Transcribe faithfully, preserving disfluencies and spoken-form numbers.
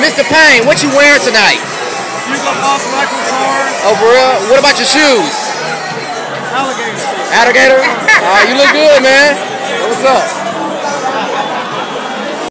Mister Payne, what you wearing tonight? Hugo Boss Michael Kors. Oh, for real? What about your shoes? Alligator. Alligator? All right, you look good, man. What's up?